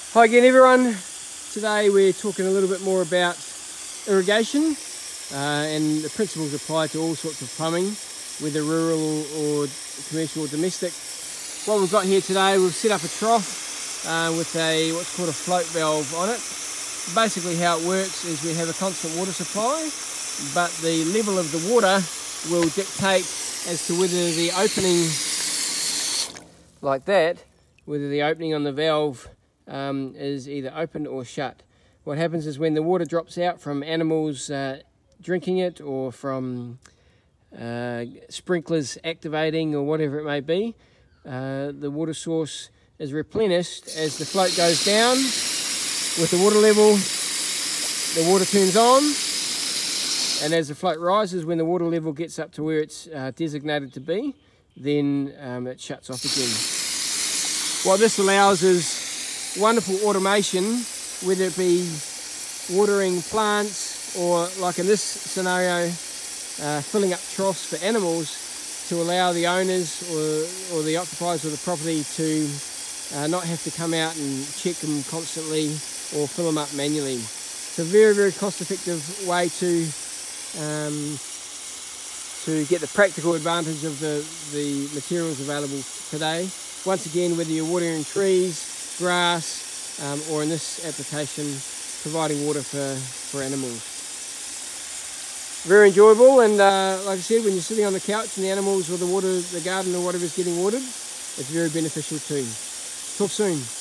Hi again everyone. Today we're talking a little bit more about irrigation and the principles apply to all sorts of plumbing, whether rural or commercial or domestic. What we've got here today, we've set up a trough with what's called a float valve on it. Basically how it works is we have a constant water supply, but the level of the water will dictate as to whether the opening, like that, whether the opening on the valve is either open or shut. What happens is when the water drops out from animals drinking it, or from sprinklers activating, or whatever it may be, the water source is replenished as the float goes down. With the water level, the water turns on, and as the float rises, when the water level gets up to where it's designated to be, then it shuts off again. What this allows is wonderful automation, whether it be watering plants or, like in this scenario, filling up troughs for animals, to allow the owners or the occupiers of the property to not have to come out and check them constantly or fill them up manually. It's a very, very cost-effective way to get the practical advantage of the materials available today. Once again, whether you're watering trees, grass, or in this application, providing water for animals. Very enjoyable, and like I said, when you're sitting on the couch and the animals or the garden or whatever is getting watered, it's very beneficial too. Talk soon.